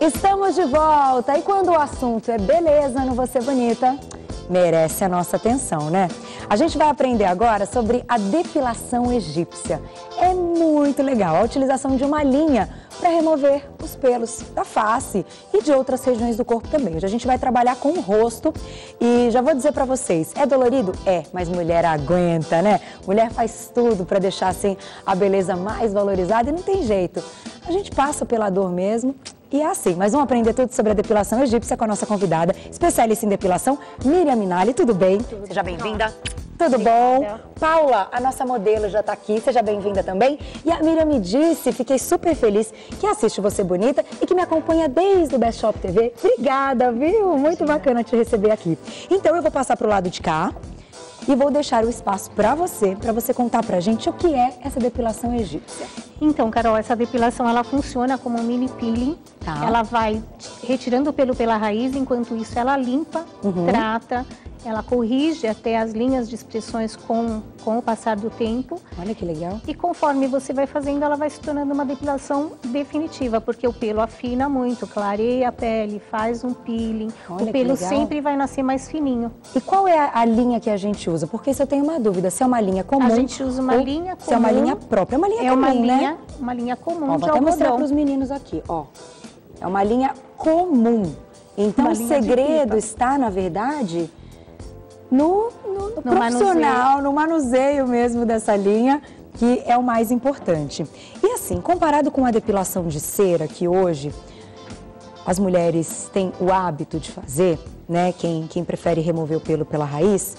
Estamos de volta e quando o assunto é beleza no Você Bonita, merece a nossa atenção, né? A gente vai aprender agora sobre a depilação egípcia. É muito legal a utilização de uma linha para remover os pelos da face e de outras regiões do corpo também. Hoje a gente vai trabalhar com o rosto e já vou dizer para vocês, é dolorido? É, mas mulher aguenta, né? Mulher faz tudo para deixar assim a beleza mais valorizada e não tem jeito. A gente passa pela dor mesmo. E é assim, mas vamos aprender tudo sobre a depilação egípcia com a nossa convidada, especialista em depilação, Miriam Minali. Tudo bem? Seja bem-vinda. Tudo bom? Paula, a nossa modelo já está aqui, seja bem-vinda também. E a Miriam me disse, fiquei super feliz, que assiste Você Bonita e que me acompanha desde o Best Shop TV. Obrigada, viu? Muito bacana te receber aqui. Então eu vou passar para o lado de cá e vou deixar o espaço para você contar pra gente o que é essa depilação egípcia. Então, Carol, essa depilação ela funciona como um mini peeling. Tá. Ela vai retirando o pelo pela raiz, enquanto isso ela limpa, trata, ela corrige até as linhas de expressões com o passar do tempo. Olha que legal. E conforme você vai fazendo, ela vai se tornando uma depilação definitiva, porque o pelo afina muito, clareia a pele, faz um peeling. Olha, o pelo sempre vai nascer mais fininho. E qual é a linha que a gente usa? Porque se eu tenho uma dúvida, se é uma linha comum... A gente usa uma linha comum. Se é uma linha própria, é uma linha comum, né? Uma linha comum ó, de vou até algodão. mostrar para os meninos aqui, ó. É uma linha comum. Então o segredo está, na verdade, no profissional, no manuseio mesmo dessa linha, que é o mais importante. E assim, comparado com a depilação de cera, que hoje as mulheres têm o hábito de fazer, né? Quem prefere remover o pelo pela raiz,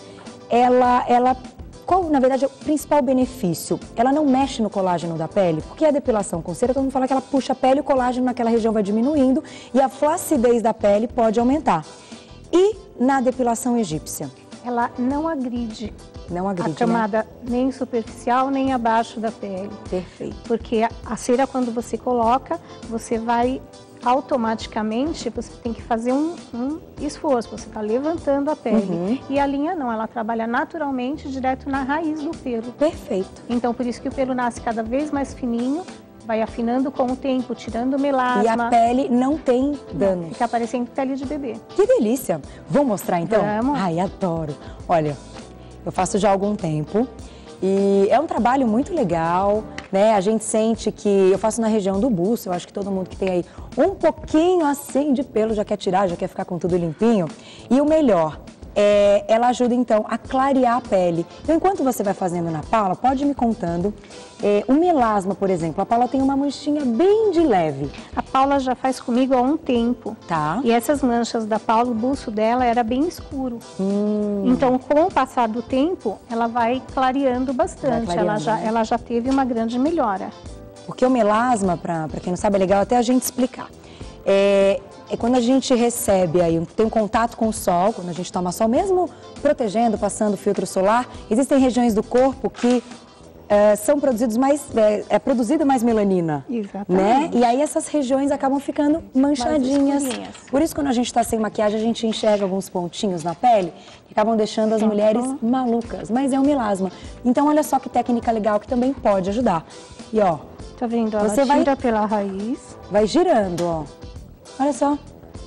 qual, na verdade, é o principal benefício? Ela não mexe no colágeno da pele, porque a depilação com cera, todo mundo fala que ela puxa a pele, o colágeno naquela região vai diminuindo e a flacidez da pele pode aumentar. E na depilação egípcia? Ela não agride. Não agride, a camada, né? Nem superficial, nem abaixo da pele. Perfeito. Porque a cera, quando você coloca, você vai automaticamente, você tem que fazer um esforço, você está levantando a pele. E a linha não, ela trabalha naturalmente direto na raiz do pelo. Perfeito. Então, por isso que o pelo nasce cada vez mais fininho, vai afinando com o tempo, tirando o melasma. E a pele não tem dano. Fica parecendo pele de bebê. Que delícia! Vamos mostrar então? Vamos. Ai, adoro. Olha, eu faço já há algum tempo e é um trabalho muito legal, né? A gente sente que eu faço na região do buço, eu acho que todo mundo que tem aí um pouquinho assim de pelo já quer tirar, já quer ficar com tudo limpinho. E o melhor, ela ajuda então a clarear a pele. Então, enquanto você vai fazendo na Paula, pode ir me contando. O melasma, por exemplo, a Paula tem uma manchinha bem de leve. A Paula já faz comigo há um tempo. Tá. E essas manchas da Paula, o buço dela era bem escuro. Então, com o passar do tempo, ela vai clareando bastante. Ela já teve uma grande melhora. Porque o melasma, para quem não sabe, é legal até a gente explicar. É quando a gente recebe aí, tem um contato com o sol, quando a gente toma sol, mesmo protegendo, passando filtro solar, existem regiões do corpo que são produzidos produzida mais melanina. Exatamente. Né? E aí essas regiões acabam ficando manchadinhas. Por isso, quando a gente está sem maquiagem, a gente enxerga alguns pontinhos na pele que acabam deixando as mulheres malucas. Mas é um melasma. Então, olha só que técnica legal que também pode ajudar. E ó, tá vendo? Ela tira pela raiz. Vai girando, ó. Olha só.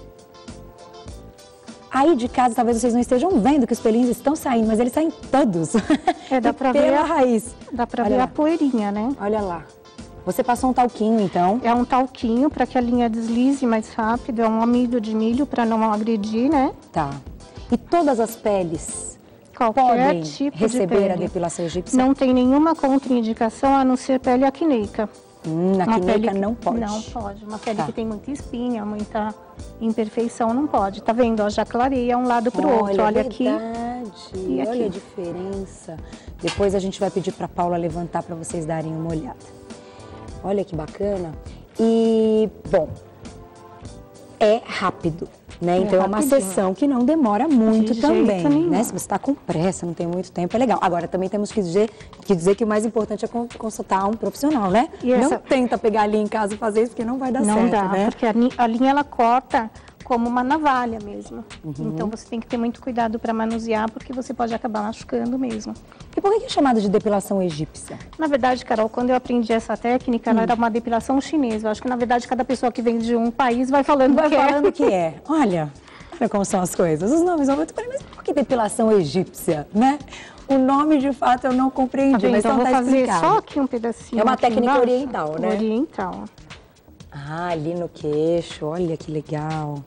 Aí de casa, talvez vocês não estejam vendo que os pelinhos estão saindo, mas eles saem todos. Dá pra ver a raiz. Dá pra ver a poeirinha, né? Olha lá. Você passou um talquinho, então? É um talquinho para que a linha deslize mais rápido. É um amido de milho para não agredir, né? Tá. E todas as peles podem tipo receber a depilação egípcia? Não tem nenhuma contraindicação a não ser pele acneica. Acneica não pode? Não pode. Uma pele que tem muita espinha, muita imperfeição, não pode. Tá vendo? Ó, já clareia um lado pro outro. Olha aqui. E aqui. Olha a diferença. Depois a gente vai pedir pra Paula levantar para vocês darem uma olhada. Olha que bacana. E, bom, é rápido, né? Então é uma sessão que não demora muito também, né? Se você está com pressa, não tem muito tempo, é legal. Agora, também temos que dizer que o mais importante é consultar um profissional, né? Não tenta pegar ali em casa e fazer isso, porque não vai dar certo, né? Não dá, porque a linha, ela corta como uma navalha mesmo. Então, você tem que ter muito cuidado para manusear, porque você pode acabar machucando mesmo. E por que é chamada de depilação egípcia? Na verdade, Carol, quando eu aprendi essa técnica, ela era uma depilação chinesa. Eu acho que, na verdade, cada pessoa que vem de um país vai falando que é. Olha como são as coisas. Os nomes são muito... Mas por que depilação egípcia, né? O nome, de fato, eu não compreendi, mas então não vou tá fazer explicado. só aqui um pedacinho. É uma técnica embaixo. oriental, né? Oriental. Ah, ali no queixo, olha que legal.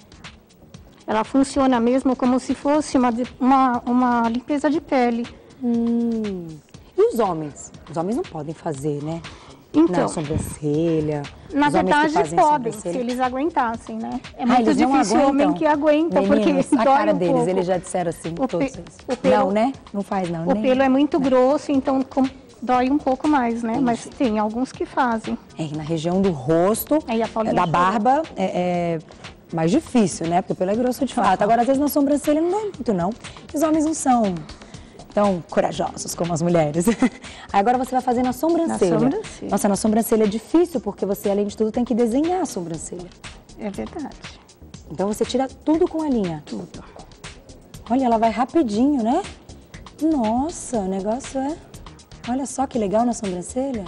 Ela funciona mesmo como se fosse uma limpeza de pele. E os homens? Os homens não podem fazer, né? Então, na sobrancelha. Na verdade, podem, se sobrancelha. eles aguentassem, né? É muito eles difícil o homem que aguenta, Meninos, porque a dói cara um deles, pouco. eles já disseram assim, todos eles. pelo, não, né? Não faz, não. O pelo é muito grosso, então dói um pouco mais, né? Mas tem alguns que fazem. Na região do rosto, Aí a Paulinha da chorou. barba, é mais difícil, né? Porque o pelo é grosso de fato. Agora, às vezes, na sobrancelha não dói muito, não. Os homens não são tão corajosos como as mulheres. Agora você vai fazer na sobrancelha. Na sobrancelha. Nossa, na sobrancelha é difícil, porque você, além de tudo, tem que desenhar a sobrancelha. É verdade. Então você tira tudo com a linha. Tudo. Olha, ela vai rapidinho, né? Nossa, o negócio é... Olha só que legal na sobrancelha.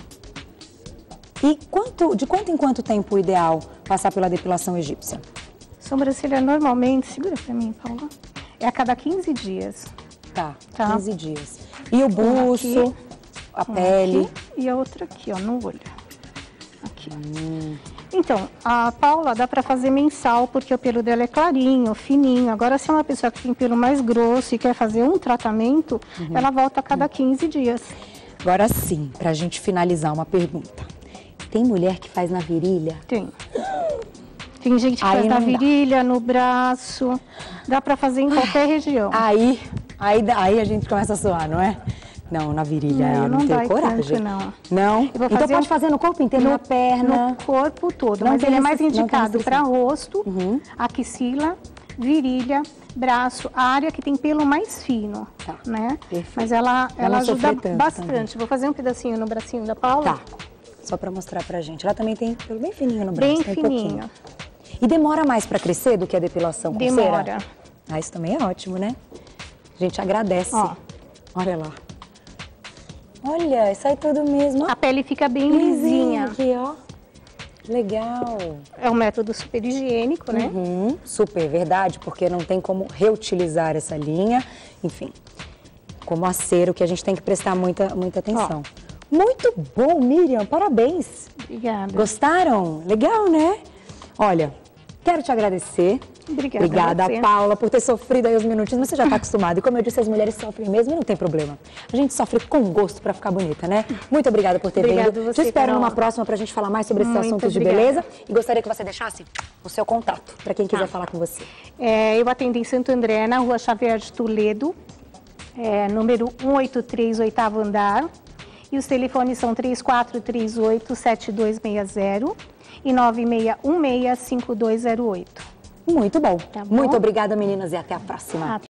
E de quanto em quanto tempo o ideal passar pela depilação egípcia? Sobrancelha normalmente, segura pra mim, Paula, é a cada 15 dias. Tá, Tá. 15 dias. E o buço, a pele? Aqui, e a outra aqui, ó, no olho. Aqui, ó. Então, a Paula dá pra fazer mensal, porque o pelo dela é clarinho, fininho. Agora, se é uma pessoa que tem pelo mais grosso e quer fazer um tratamento, ela volta a cada 15 dias. Agora sim, pra gente finalizar uma pergunta. Tem mulher que faz na virilha? Tem. Tem gente que Aí faz na não dá. virilha, no braço. Dá pra fazer em qualquer região. Aí a gente começa a suar, não é? Não, na virilha eu não tenho dói coragem. tanto, não. Não? Eu vou Então fazer pode fazer no corpo inteiro, na perna. No corpo todo, Não mas tem ele é mais não tem indicado para restrição. rosto, axila, virilha, braço, a área que tem pelo mais fino, Tá, né? perfeito. Mas ela não ajuda sofrer tanto bastante. também. Vou fazer um pedacinho no bracinho da Paula. Tá, só pra mostrar pra gente. Ela também tem pelo bem fininho no braço. Bem tem fininho. pouquinho. E demora mais pra crescer do que a depilação com cera? Demora. Ah, isso também é ótimo, né? A gente agradece. Ó. Olha lá. Olha, sai tudo mesmo. A pele fica bem lisinha. Aqui, ó. Legal. É um método super higiênico, né? Super, verdade, porque não tem como reutilizar essa linha. Enfim, como a cera, o que a gente tem que prestar muita atenção. Muito bom, Miriam, parabéns. Obrigada. Gostaram? Legal, né? Olha, quero te agradecer. Obrigada a você. Paula, por ter sofrido aí os minutinhos, mas você já está acostumada. E como eu disse, as mulheres sofrem mesmo e não tem problema. A gente sofre com gosto para ficar bonita, né? Muito obrigada por ter Obrigada vindo. você, Te espero Carol. numa próxima para a gente falar mais sobre esses Muito assuntos de obrigada. beleza. E gostaria que você deixasse o seu contato para quem quiser falar com você. Eu atendo em Santo André, na Rua Xavier de Toledo, número 183, 8º andar. E os telefones são 3438-7260 e 9616-5208. Muito bom. Tá bom? Muito obrigada, meninas, e até a próxima.